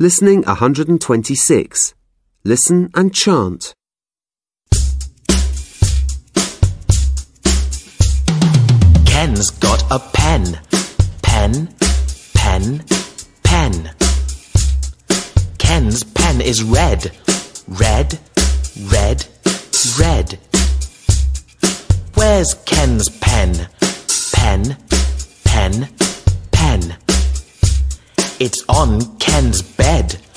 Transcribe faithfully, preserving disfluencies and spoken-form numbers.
Listening one hundred twenty-six. Listen and chant. Ken's got a pen. Pen, pen, pen. Ken's pen is red. Red, red, red. Where's Ken's pen? Pen, pen, pen. It's on Ken's bed.